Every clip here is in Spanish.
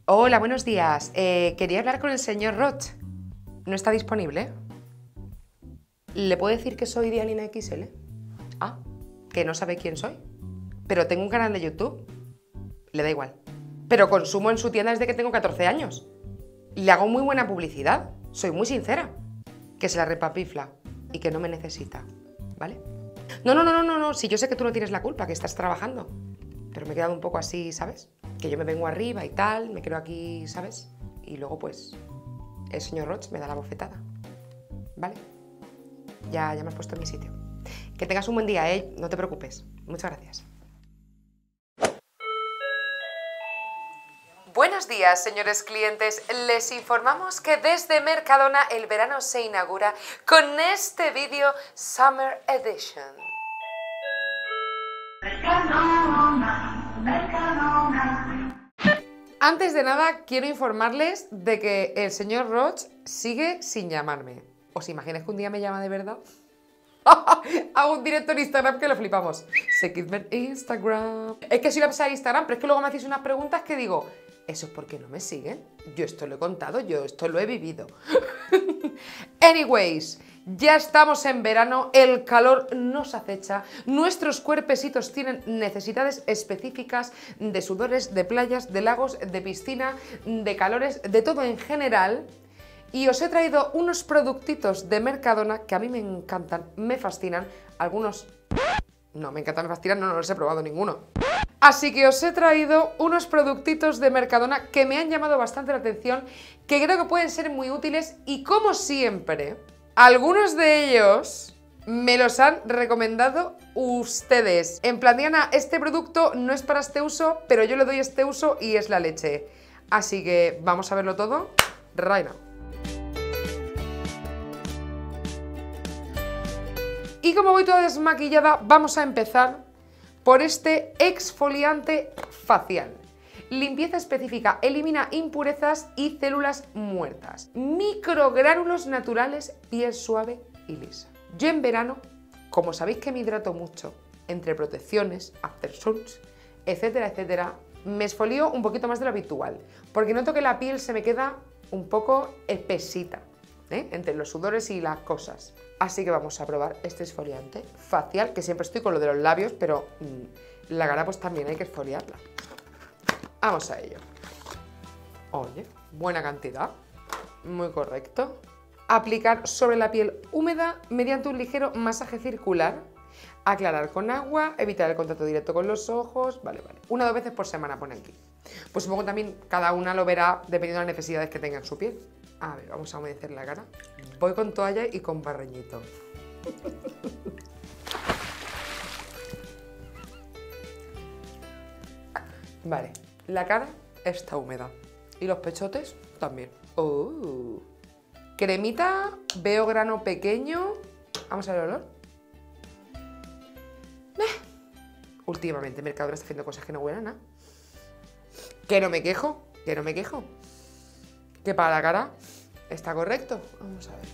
Hola, buenos días. Quería hablar con el señor Roch. ¿No está disponible? ¿Le puedo decir que soy Dianina XL? Ah, que no sabe quién soy. Pero tengo un canal de YouTube. Le da igual. Pero consumo en su tienda desde que tengo 14 años. Le hago muy buena publicidad. Soy muy sincera. Que se la repapifla y que no me necesita. ¿Vale? No. Si yo sé que tú no tienes la culpa, que estás trabajando. Pero me he quedado un poco así, ¿sabes? Que yo me vengo arriba y tal, me quedo aquí, ¿sabes? Y luego, pues, el señor Roch me da la bofetada. ¿Vale? Ya me has puesto en mi sitio. Que tengas un buen día, ¿eh? No te preocupes. Muchas gracias. Buenos días, señores clientes. Les informamos que desde Mercadona el verano se inaugura con este vídeo Summer Edition. Antes de nada, quiero informarles de que el señor Roch sigue sin llamarme. ¿Os imagináis que un día me llama de verdad? Hago un directo en Instagram que lo flipamos. Seguidme en Instagram. Es que soy la pesada de Instagram, pero es que luego me hacéis unas preguntas que digo, ¿eso es porque no me siguen? Yo esto lo he contado, yo esto lo he vivido. Anyways, ya estamos en verano, el calor nos acecha, nuestros cuerpecitos tienen necesidades específicas de sudores, de playas, de lagos, de piscina, de calores, de todo en general. Y os he traído unos productitos de Mercadona que a mí me encantan, me fascinan. Algunos no me encantan, me fascinan, no los he probado ninguno. Así que os he traído unos productitos de Mercadona que me han llamado bastante la atención, que creo que pueden ser muy útiles y, como siempre, algunos de ellos me los han recomendado ustedes. En plan, Diana, este producto no es para este uso, pero yo le doy este uso y es la leche. Así que vamos a verlo todo right now. Y como voy toda desmaquillada, vamos a empezar por este exfoliante facial. Limpieza específica, elimina impurezas y células muertas. Microgránulos naturales, piel suave y lisa. Yo en verano, como sabéis que me hidrato mucho, entre protecciones, aftersuns, etcétera, etcétera, me exfolio un poquito más de lo habitual, porque noto que la piel se me queda un poco espesita, entre los sudores y las cosas. Así que vamos a probar este exfoliante facial, que siempre estoy con lo de los labios, pero la cara pues también hay que exfoliarla. Vamos a ello. Oye, buena cantidad, muy correcto. Aplicar sobre la piel húmeda mediante un ligero masaje circular. Aclarar con agua, evitar el contacto directo con los ojos. Vale. 1 o 2 veces por semana pone aquí. Pues supongo que también cada una lo verá dependiendo de las necesidades que tenga en su piel. A ver, vamos a humedecer la cara. Voy con toalla y con barreñito. Vale, la cara está húmeda. Y los pechotes también. Cremita, veo grano pequeño. Vamos a ver el olor. Últimamente Mercadona está haciendo cosas que no huelen a nada. Que no me quejo. Que para la cara está correcto. Vamos a ver.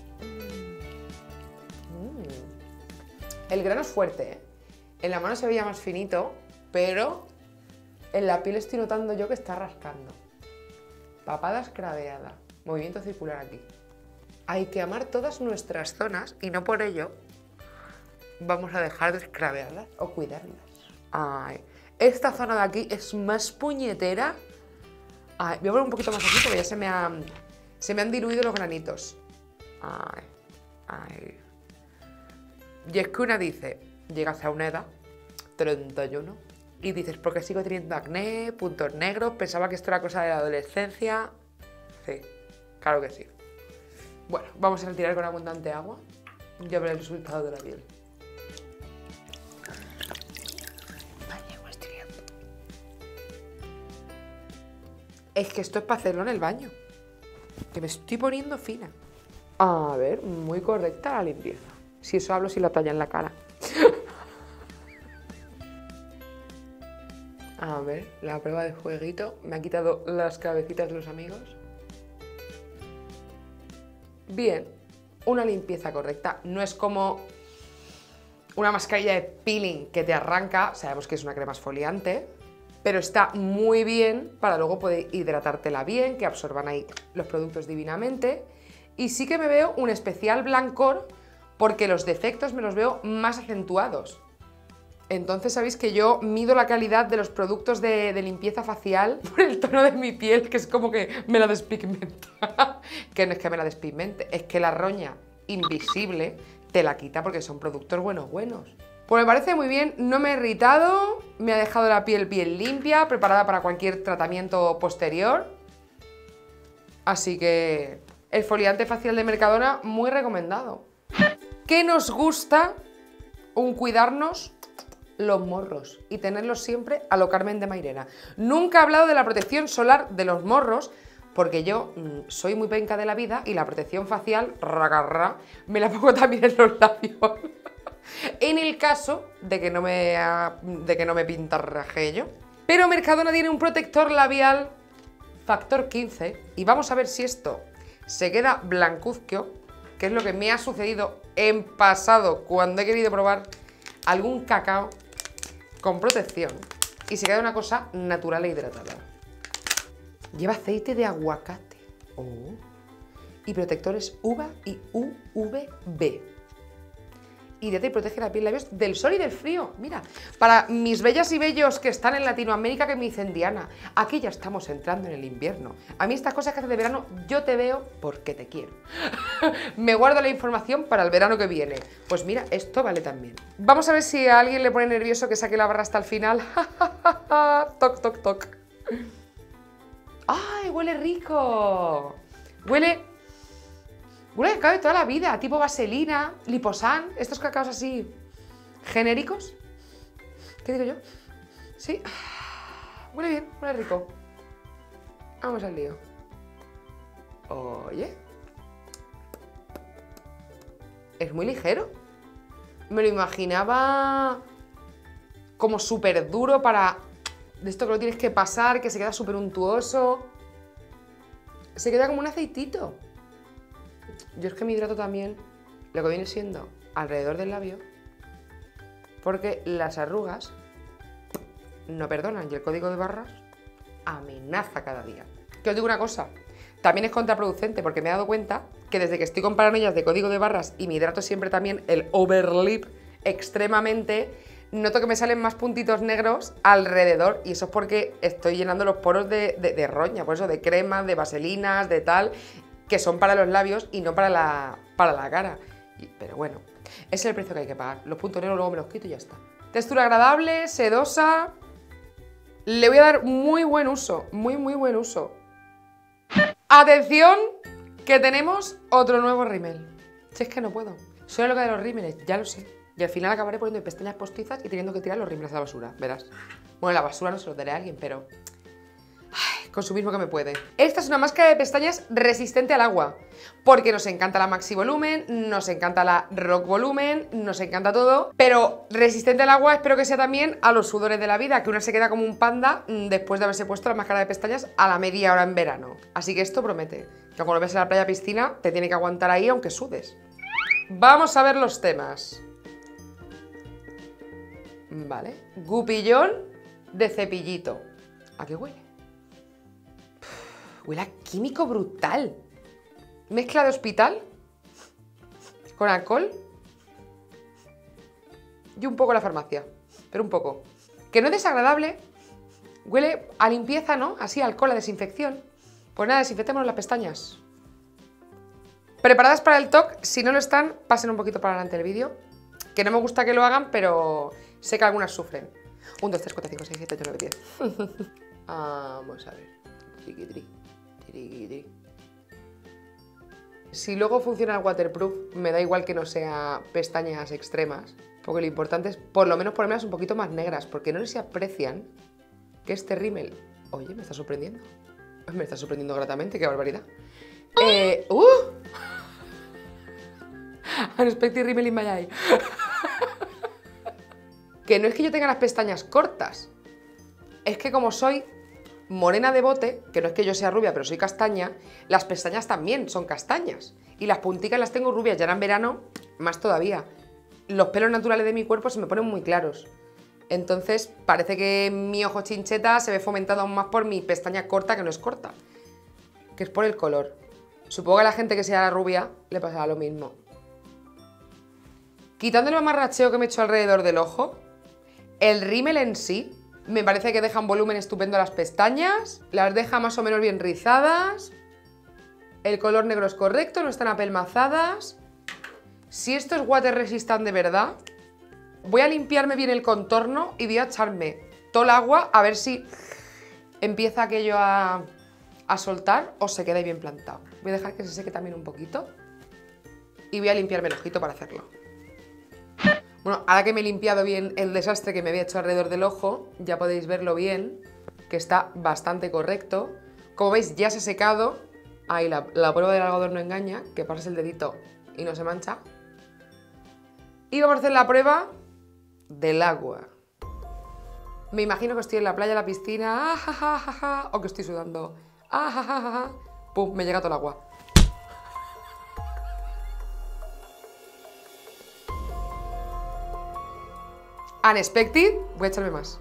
El grano es fuerte, ¿eh? En la mano se veía más finito, pero en la piel estoy notando yo que está rascando. Papada escraveada. Movimiento circular aquí. Hay que amar todas nuestras zonas y no por ello vamos a dejar de escravearlas o cuidarlas. Ay, esta zona de aquí es más puñetera. Ay, voy a poner un poquito más aquí porque ya se me han diluido los granitos. Ay. Y es que una dice, llegas a una edad, 31, y dices, ¿por qué sigo teniendo acné, puntos negros? Pensaba que esto era cosa de la adolescencia. Sí, claro que sí. Bueno, vamos a retirar con abundante agua y a ver el resultado de la piel. Es que esto es para hacerlo en el baño, que me estoy poniendo fina. A ver, muy correcta la limpieza. Si eso hablo, si la talla en la cara. A ver, la prueba de jueguito. Me ha quitado las cabecitas de los amigos. Bien, una limpieza correcta. No es como una mascarilla de peeling que te arranca. Sabemos que es una crema exfoliante. pero está muy bien para luego poder hidratártela bien, que absorban ahí los productos divinamente. Y sí que me veo un especial blancor porque los defectos me los veo más acentuados. Entonces sabéis que yo mido la calidad de los productos de limpieza facial por el tono de mi piel, que es como que me la despigmenta. Que no es que me la despigmente, es que la roña invisible te la quita porque son productos buenos. Pues me parece muy bien, no me he irritado, me ha dejado la piel bien limpia, preparada para cualquier tratamiento posterior. Así que el exfoliante facial de Mercadona, muy recomendado. ¿Qué nos gusta? Un cuidarnos los morros y tenerlos siempre a lo Carmen de Mairena. Nunca he hablado de la protección solar de los morros porque yo soy muy penca de la vida y la protección facial, me la pongo también en los labios. En el caso de que no me pintarraje yo. Pero Mercadona tiene un protector labial factor 15 y vamos a ver si esto se queda blancuzquio, que es lo que me ha sucedido en pasado cuando he querido probar algún cacao con protección y se queda una cosa natural e hidratada. Lleva aceite de aguacate y protectores UVA y UVB. Hidrata y protege la piel y labios del sol y del frío. Mira, para mis bellas y bellos que están en Latinoamérica que me dicen, Diana, aquí ya estamos entrando en el invierno. A mí estas cosas que haces de verano, yo te veo porque te quiero. Me guardo la información para el verano que viene. Pues mira, esto vale también. Vamos a ver si a alguien le pone nervioso que saque la barra hasta el final. Toc, toc, toc. ¡Ay, huele rico! Huele a cacao de toda la vida, tipo vaselina, liposán, estos cacaos así genéricos. ¿Qué digo yo? Sí. Huele bien, huele rico. Vamos al lío. Oye. Es muy ligero. Me lo imaginaba como súper duro para... De esto que lo tienes que pasar, que se queda súper untuoso. Se queda como un aceitito. Yo es que me hidrato también lo que viene siendo alrededor del labio, porque las arrugas no perdonan y el código de barras amenaza cada día. Que os digo una cosa, también es contraproducente porque me he dado cuenta que desde que estoy con paranoias de código de barras y me hidrato siempre también el overlip extremadamente, noto que me salen más puntitos negros alrededor y eso es porque estoy llenando los poros de roña, por eso de cremas, de vaselinas, de tal, que son para los labios y no para la cara. Pero bueno, ese es el precio que hay que pagar. Los puntos negros luego me los quito y ya está. Textura agradable, sedosa. Le voy a dar muy buen uso, muy buen uso. Atención, que tenemos otro nuevo rímel. Si es que no puedo. Soy loca de los rímeles, ya lo sé. Y al final acabaré poniendo pestañas postizas y teniendo que tirar los rímeles a la basura, verás. Bueno, la basura no se los daré a alguien, pero... consumismo que me puede. Esta es una máscara de pestañas resistente al agua, porque nos encanta la Maxi Volumen, nos encanta la Rock Volumen, nos encanta todo, pero resistente al agua espero que sea también a los sudores de la vida, que una se queda como un panda después de haberse puesto la máscara de pestañas a la media hora en verano. Así que esto promete, que cuando ves en la playa piscina te tiene que aguantar ahí aunque sudes. Vamos a ver los temas. Vale, gupillón de cepillito. ¿A qué huele? Huele a químico brutal. Mezcla de hospital con alcohol y un poco la farmacia, pero un poco. Que no es desagradable, huele a limpieza, ¿no? Así, alcohol, a desinfección. Pues nada, desinfectémonos las pestañas. ¿Preparadas para el TOC? Si no lo están, pasen un poquito para adelante el vídeo. Que no me gusta que lo hagan, pero sé que algunas sufren. 1, 2, 3, 4, 5, 6, 7, 8, 9, 10. Vamos a ver. Triqui-tri. Si luego funciona el waterproof, me da igual que no sea pestañas extremas, porque lo importante es por lo menos ponérmelas un poquito más negras, porque no sé si aprecian que este rímel... Oye, me está sorprendiendo. Me está sorprendiendo gratamente, qué barbaridad. Unexpected rímel in my eye. Que no es que yo tenga las pestañas cortas, es que como soy morena de bote, que no es que yo sea rubia, pero soy castaña, las pestañas también son castañas. Y las punticas las tengo rubias, ya ahora en verano, más todavía. Los pelos naturales de mi cuerpo se me ponen muy claros. Entonces parece que mi ojo chincheta se ve fomentado aún más por mi pestaña corta, que no es corta, que es por el color. Supongo que a la gente que sea rubia le pasará lo mismo. Quitando el mamarracheo que me he hecho alrededor del ojo, el rímel en sí me parece que deja un volumen estupendo a las pestañas, las deja más o menos bien rizadas, el color negro es correcto, no están apelmazadas. Si esto es water resistant de verdad, voy a limpiarme bien el contorno y voy a echarme todo el agua a ver si empieza aquello a soltar o se queda bien plantado. Voy a dejar que se seque también un poquito y voy a limpiarme el ojito para hacerlo. Bueno, ahora que me he limpiado bien el desastre que me había hecho alrededor del ojo, ya podéis verlo bien, que está bastante correcto. Como veis, ya se ha secado. Ahí la prueba del algodón no engaña, que pasas el dedito y no se mancha. Y vamos a hacer la prueba del agua. Me imagino que estoy en la playa, en la piscina, o que estoy sudando. Pum, me llega todo el agua. Unexpected, voy a echarme más.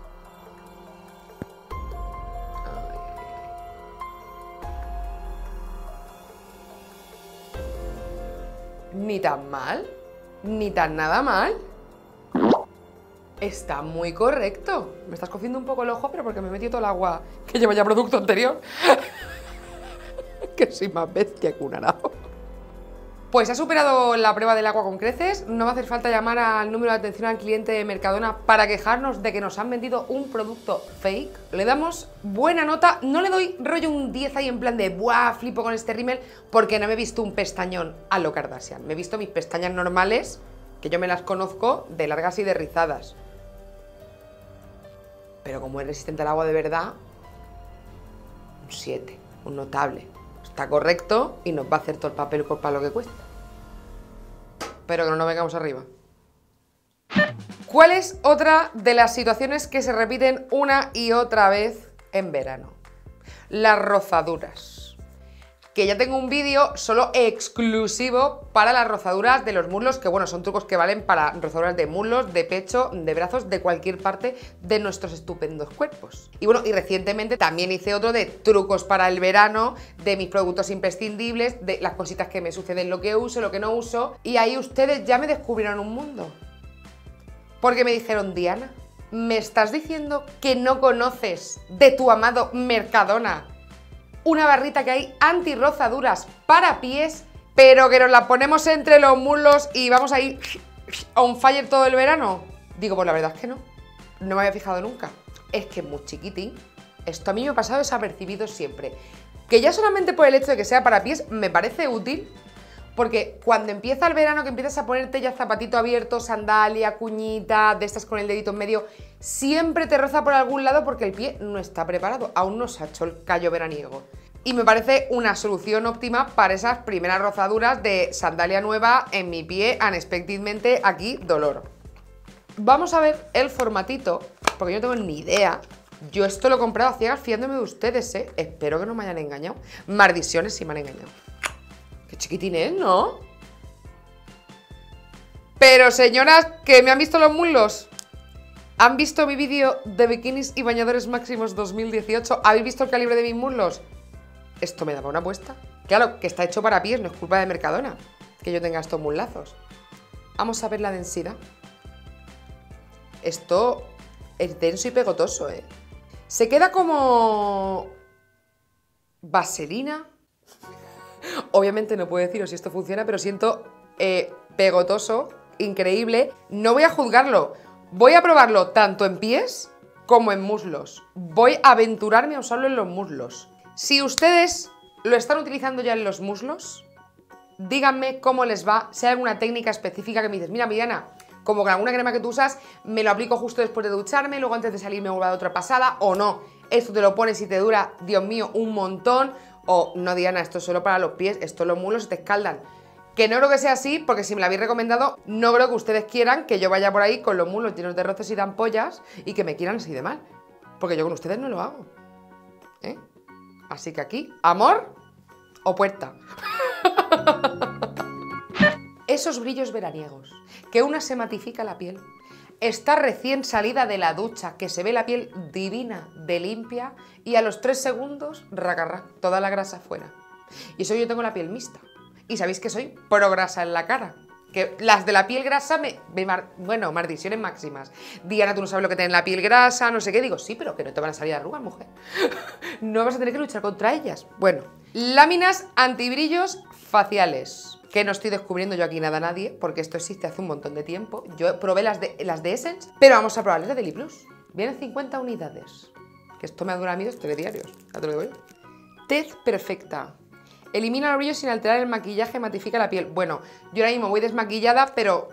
Ni tan mal, ni tan nada mal. Está muy correcto. Me estás cociendo un poco el ojo, pero porque me he metido todo el agua que lleva ya producto anterior. Que soy más bestia que un arao. Pues ha superado la prueba del agua con creces. No va a hacer falta llamar al número de atención al cliente de Mercadona para quejarnos de que nos han vendido un producto fake. Le damos buena nota. No le doy rollo un 10 ahí en plan de ¡buah! Flipo con este rímel, porque no me he visto un pestañón a lo Kardashian. Me he visto mis pestañas normales, que yo me las conozco, de largas y de rizadas. Pero como es resistente al agua de verdad, un 7, un notable. Está correcto y nos va a hacer todo el papel para lo que cuesta. Pero que no nos vengamos arriba. ¿Cuál es otra de las situaciones que se repiten una y otra vez en verano? Las rozaduras. Que ya tengo un vídeo solo exclusivo para las rozaduras de los muslos, que bueno, son trucos que valen para rozaduras de muslos, de pecho, de brazos, de cualquier parte de nuestros estupendos cuerpos. Y bueno, y recientemente también hice otro de trucos para el verano, de mis productos imprescindibles, de las cositas que me suceden, lo que uso, lo que no uso, y ahí ustedes ya me descubrieron un mundo. Porque me dijeron, Diana, ¿me estás diciendo que no conoces de tu amado Mercadona una barrita que hay anti-rozaduras para pies, pero que nos la ponemos entre los muslos y vamos a ir on fire todo el verano? Digo, pues la verdad es que no. No me había fijado nunca. Es que es muy chiquitín. Esto a mí me ha pasado desapercibido siempre. Que ya solamente por el hecho de que sea para pies me parece útil, porque cuando empieza el verano, que empiezas a ponerte ya zapatito abierto, sandalia, cuñita, de estas con el dedito en medio, siempre te roza por algún lado porque el pie no está preparado, aún no se ha hecho el callo veraniego. Y me parece una solución óptima para esas primeras rozaduras de sandalia nueva en mi pie, unexpectedmente aquí dolor. Vamos a ver el formatito, porque yo no tengo ni idea. Yo esto lo he comprado a ciegas fiándome de ustedes, ¿eh? Espero que no me hayan engañado. Maldiciones si me han engañado. Qué chiquitín es, ¿no? Pero señoras que me han visto los muslos, ¿han visto mi vídeo de bikinis y bañadores máximos 2018? ¿Habéis visto el calibre de mis muslos? Esto me daba una apuesta. Claro, que está hecho para pies, no es culpa de Mercadona que yo tenga estos muslazos. Vamos a ver la densidad. Esto es denso y pegotoso, ¿eh? Se queda como vaselina. Obviamente no puedo deciros si esto funciona, pero siento pegotoso, increíble. No voy a juzgarlo, voy a probarlo tanto en pies como en muslos. Voy a aventurarme a usarlo en los muslos. Si ustedes lo están utilizando ya en los muslos, díganme cómo les va, si hay alguna técnica específica que me dices, mira, Diana, como con alguna crema que tú usas, me lo aplico justo después de ducharme, luego antes de salir me vuelvo a dar otra pasada, o no, esto te lo pones y te dura, Dios mío, un montón. O no, Diana, esto es solo para los pies, esto los muslos se te escaldan. Que no creo que sea así, porque si me lo habéis recomendado, no creo que ustedes quieran que yo vaya por ahí con los muslos llenos de roces y de ampollas y que me quieran así de mal. Porque yo con ustedes no lo hago. ¿Eh? Así que aquí, amor o puerta. Esos brillos veraniegos, que una se matifica la piel, está recién salida de la ducha, que se ve la piel divina de limpia y a los 3 segundos, racarra, toda la grasa fuera. Y eso yo tengo la piel mixta. Y sabéis que soy pro grasa en la cara. Que las de la piel grasa bueno, maldiciones máximas. Diana, tú no sabes lo que tiene en la piel grasa, no sé qué. Digo, sí, pero que no te van a salir arrugas, mujer. No vas a tener que luchar contra ellas. Bueno, láminas antibrillos faciales. Que no estoy descubriendo yo aquí nada a nadie, porque esto existe hace un montón de tiempo. Yo probé las de Essence, pero vamos a probar las de Deli Plus. Vienen 50 unidades. Que esto me ha durado a mí 2 telediarios. Ya te lo digo yo. Tez perfecta. Elimina los brillos sin alterar el maquillaje, matifica la piel. Bueno, yo ahora mismo voy desmaquillada, pero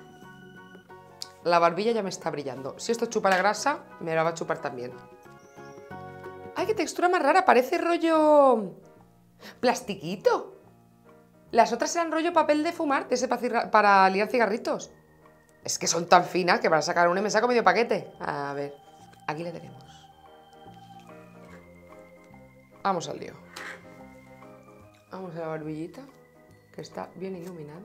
la barbilla ya me está brillando. Si esto chupa la grasa, me la va a chupar también. ¡Ay, qué textura más rara! Parece rollo plastiquito. Las otras eran rollo papel de fumar, de ese para liar cigarritos. Es que son tan finas que para sacar una me saco medio paquete. A ver, aquí le tenemos. Vamos al lío. Vamos a la barbillita, que está bien iluminada.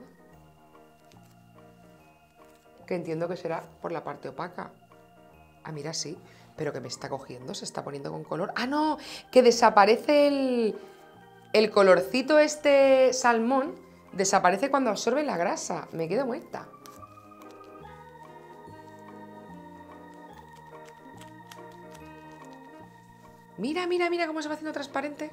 Que entiendo que será por la parte opaca. Ah, mira, sí, pero que me está cogiendo, se está poniendo con color. ¡Ah, no! Que desaparece el colorcito este salmón, desaparece cuando absorbe la grasa. Me quedo muerta. Mira, mira, mira cómo se va haciendo transparente.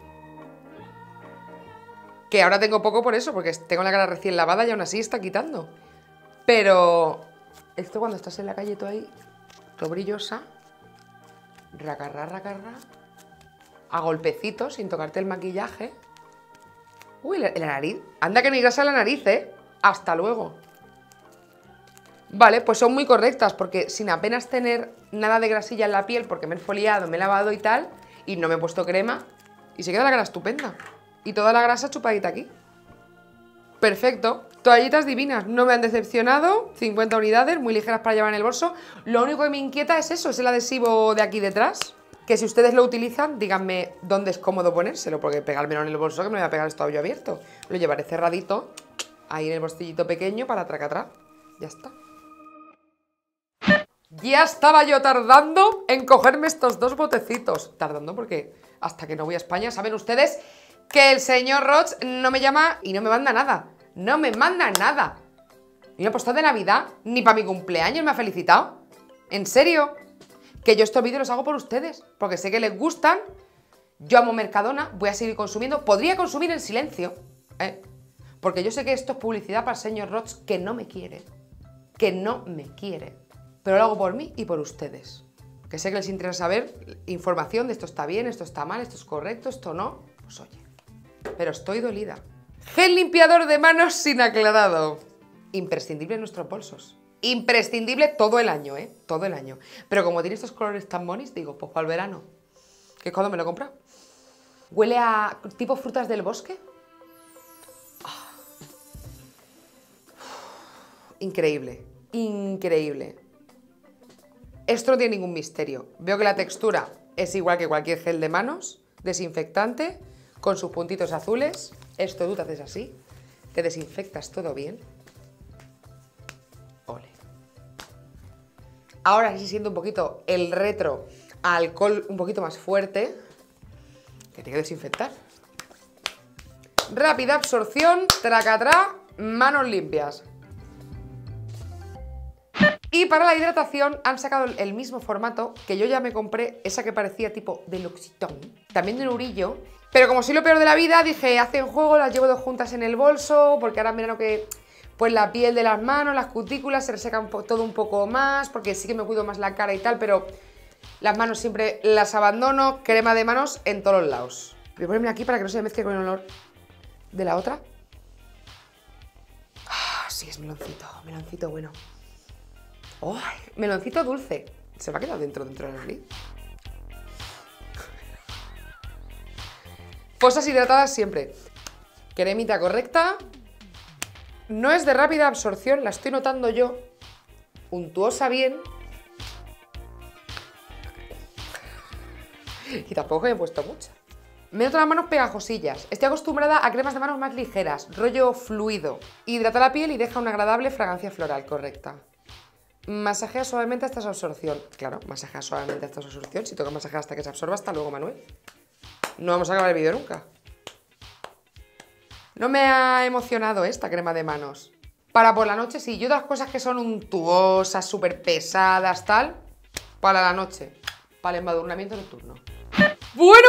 Que ahora tengo poco por eso, porque tengo la cara recién lavada y aún así está quitando. Pero esto cuando estás en la calle tú ahí, todo brillosa, racarra, racarra, a golpecitos, sin tocarte el maquillaje. Uy, la nariz. Anda que no hay grasa en la nariz, ¿eh? Hasta luego. Vale, pues son muy correctas, porque sin apenas tener nada de grasilla en la piel, porque me he exfoliado, me he lavado y tal, y no me he puesto crema, y se queda la cara estupenda. Y toda la grasa chupadita aquí. Perfecto. Toallitas divinas, no me han decepcionado. 50 unidades, muy ligeras para llevar en el bolso. Lo único que me inquieta es eso, es el adhesivo de aquí detrás. Que si ustedes lo utilizan, díganme dónde es cómodo ponérselo, porque pegármelo en el bolso, que me voy a pegar esto a hoyo abierto. Lo llevaré cerradito, ahí en el bolsillito pequeño para atrás. Ya está. Ya estaba yo tardando en cogerme estos 2 botecitos. Tardando porque hasta que no voy a España, saben ustedes que el señor Roch no me llama y no me manda nada. No me manda nada. Ni una postal de Navidad, ni para mi cumpleaños me ha felicitado. ¿En serio? Que yo estos vídeos los hago por ustedes, porque sé que les gustan. Yo amo Mercadona, voy a seguir consumiendo. Podría consumir en silencio, porque yo sé que esto es publicidad para el señor Roch, que no me quiere. Que no me quiere. Pero lo hago por mí y por ustedes. Que sé que les interesa saber información de esto está bien, esto está mal, esto es correcto, esto no. Pues oye, pero estoy dolida. Gel limpiador de manos sin aclarado. Imprescindible en nuestros bolsos. Imprescindible todo el año, todo el año. Pero como tiene estos colores tan bonis, digo, pues para el verano, que es cuando me lo he comprado. Huele a tipo frutas del bosque. Increíble, increíble. Esto no tiene ningún misterio. Veo que la textura es igual que cualquier gel de manos, desinfectante, con sus puntitos azules. Esto tú te haces así, te desinfectas todo bien. Ole. Ahora sí siento un poquito el retro a alcohol un poquito más fuerte, que tiene que desinfectar. Rápida absorción, tracatrá, manos limpias. Y para la hidratación han sacado el mismo formato que yo ya me compré, esa que parecía tipo de L'Occitane, también de Nurillo. Pero como soy lo peor de la vida, dije, hacen juego, las llevo 2 juntas en el bolso, porque ahora en verano que pues la piel de las manos, las cutículas, se reseca todo un poco más, porque sí que me cuido más la cara y tal, pero las manos siempre las abandono, crema de manos en todos los lados. Voy a ponerme aquí para que no se me mezcle con el olor de la otra. Ah, sí, es meloncito, meloncito bueno. ¡Oh! Meloncito dulce. Se me ha quedado dentro de la nariz. Fosas hidratadas siempre. Cremita correcta. No es de rápida absorción, la estoy notando yo. Untuosa bien. Y tampoco me he puesto mucha. Me noto las manos pegajosillas. Estoy acostumbrada a cremas de manos más ligeras, rollo fluido. Hidrata la piel y deja una agradable fragancia floral correcta. Masajea suavemente hasta su absorción. Claro, masajea suavemente hasta su absorción. Si toca masajear hasta que se absorba, hasta luego, Manuel. No vamos a acabar el vídeo nunca. No me ha emocionado esta crema de manos. Para por la noche, sí. Yo otras cosas que son untuosas, súper pesadas, tal, para la noche. Para el embadurnamiento nocturno. Bueno.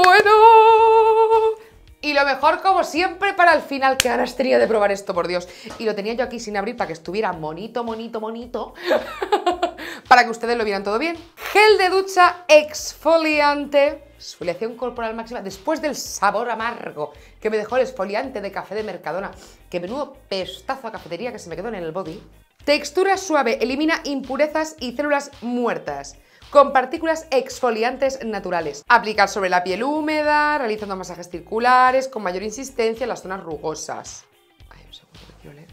Y lo mejor, como siempre, para el final, que ganas tenía de probar esto, por Dios. Y lo tenía yo aquí sin abrir para que estuviera bonito. Para que ustedes lo vieran todo bien. Gel de ducha exfoliante. Exfoliación corporal máxima después del sabor amargo que me dejó el exfoliante de café de Mercadona. Que menudo pestazo a cafetería que se me quedó en el body. Textura suave, elimina impurezas y células muertas. Con partículas exfoliantes naturales. Aplicar sobre la piel húmeda, realizando masajes circulares con mayor insistencia en las zonas rugosas. Ay, un segundo que quiero leer.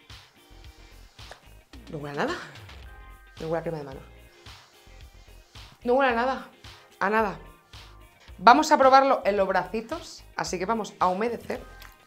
No huele a nada. No huele a crema de manos. No huele a nada. A nada. Vamos a probarlo en los bracitos, así que vamos a humedecer.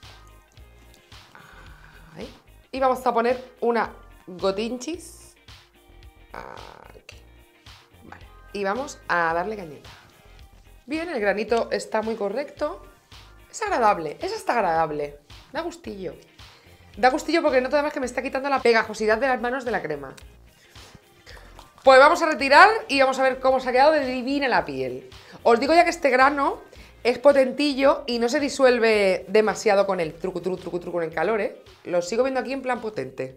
Ahí. Y vamos a poner una gotinchis. Aquí. Vale. Y vamos a darle cañita. Bien, el granito está muy correcto. Es agradable, es hasta agradable. Da gustillo. Da gustillo porque noto además que me está quitando la pegajosidad de las manos de la crema. Pues vamos a retirar y vamos a ver cómo se ha quedado de divina la piel. Os digo ya que este grano es potentillo y no se disuelve demasiado con el truco con el calor, ¿eh? Lo sigo viendo aquí en plan potente.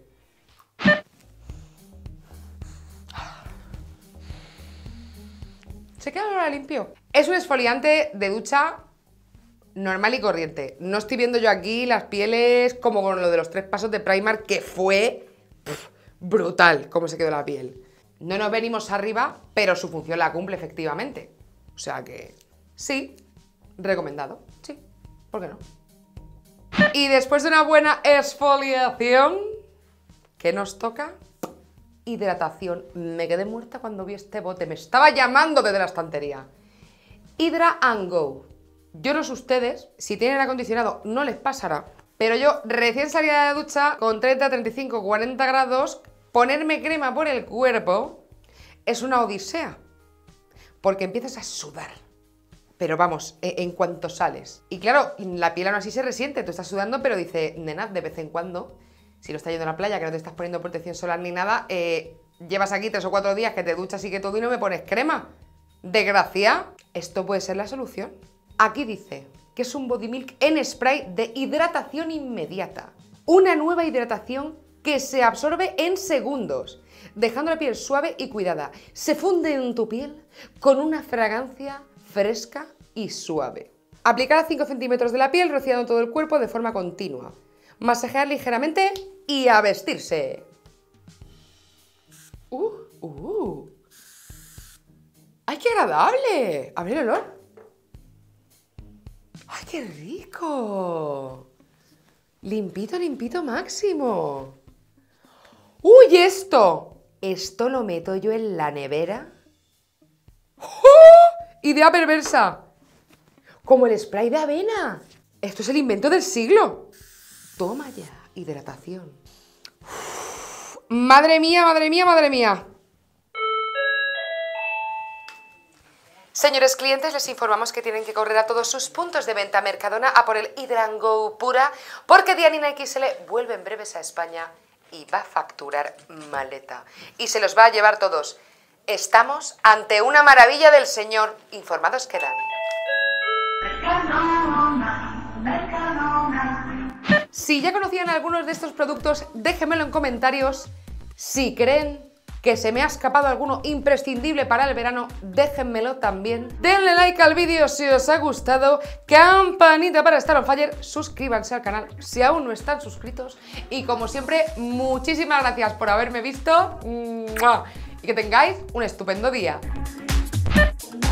Se queda ahora limpio. Es un exfoliante de ducha normal y corriente. No estoy viendo yo aquí las pieles como con lo de los 3 pasos de Primark, que fue brutal cómo se quedó la piel. No nos venimos arriba, pero su función la cumple efectivamente. O sea que sí, recomendado, sí, ¿por qué no? Y después de una buena exfoliación, ¿qué nos toca? Hidratación. Me quedé muerta cuando vi este bote, me estaba llamando desde la estantería. Hydra & Go. Yo no sé ustedes, si tienen acondicionado no les pasará, pero yo recién salida de ducha, con 30, 35, 40 grados, ponerme crema por el cuerpo es una odisea. Porque empiezas a sudar. Pero vamos, en cuanto sales. Y claro, la piel aún así se resiente. Tú estás sudando, pero dice, nena, de vez en cuando, si no estás yendo a la playa, que no te estás poniendo protección solar ni nada, llevas aquí 3 o 4 días que te duchas y que todo y no me pones crema. Desgracia, esto puede ser la solución. Aquí dice que es un Body Milk en spray de hidratación inmediata. Una nueva hidratación que se absorbe en segundos, dejando la piel suave y cuidada. Se funde en tu piel con una fragancia fresca y suave. Aplicar a 5 centímetros de la piel, rociando todo el cuerpo de forma continua. Masajear ligeramente y a vestirse. ¡Ay, qué agradable! A ver el olor. ¡Ay, qué rico! Limpito máximo. ¡Uy, esto! Esto lo meto yo en la nevera. ¡Oh! ¡Idea perversa! Como el spray de avena. Esto es el invento del siglo. Toma ya, hidratación. Uf, madre mía. Señores clientes, les informamos que tienen que correr a todos sus puntos de venta Mercadona a por el Hydra & Go Pura, porque Dianina XL vuelve en breves a España y va a facturar maleta. Y se los va a llevar todos. Estamos ante una maravilla del señor. Informados quedan. Si ya conocían algunos de estos productos, déjenmelo en comentarios. Si creen que se me ha escapado alguno imprescindible para el verano, déjenmelo también. Denle like al vídeo si os ha gustado, campanita para estar on fire, suscríbanse al canal si aún no están suscritos y como siempre, muchísimas gracias por haberme visto y que tengáis un estupendo día.